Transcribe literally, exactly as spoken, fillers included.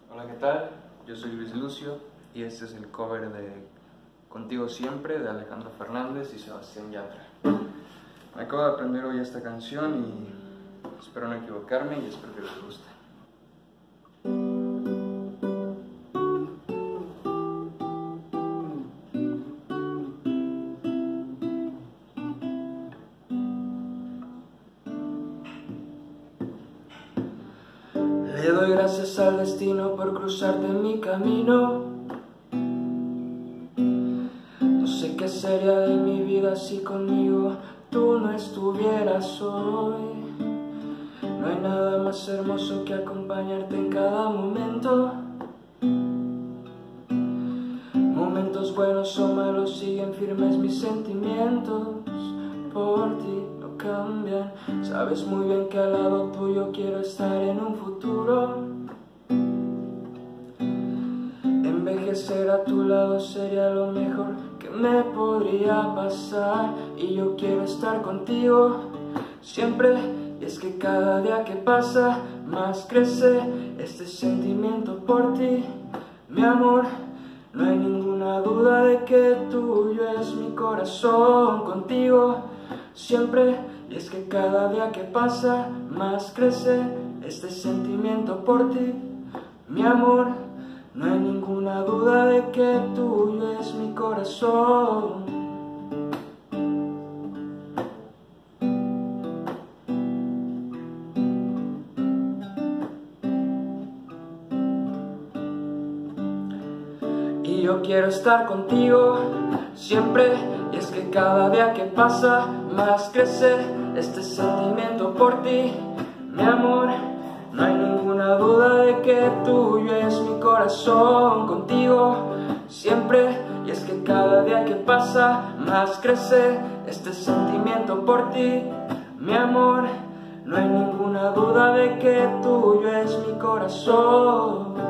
Hola, ¿qué tal? Yo soy Luis Lucio y este es el cover de Contigo Siempre de Alejandro Fernández y Sebastián Yatra. Me acabo de aprender hoy esta canción y espero no equivocarme y espero que les guste. Le doy gracias al destino por cruzarte en mi camino. No sé qué sería de mi vida si conmigo tú no estuvieras hoy. No hay nada más hermoso que acompañarte en cada momento. Momentos buenos o malos siguen firmes mis sentimientos por ti. Cambian. Sabes muy bien que al lado tuyo quiero estar en un futuro. Envejecer a tu lado sería lo mejor que me podría pasar. Y yo quiero estar contigo siempre. Y es que cada día que pasa más crece este sentimiento por ti, mi amor. No hay ninguna duda de que tuyo es mi corazón, contigo siempre. Y es que cada día que pasa más crece este sentimiento por ti, mi amor. No hay ninguna duda de que tuyo es mi corazón. Y yo quiero estar contigo siempre. Y es que cada día que pasa más crece este sentimiento por ti, mi amor. No hay ninguna duda de que tuyo es mi corazón, contigo siempre. Y es que cada día que pasa más crece este sentimiento por ti, mi amor. No hay ninguna duda de que tuyo es mi corazón.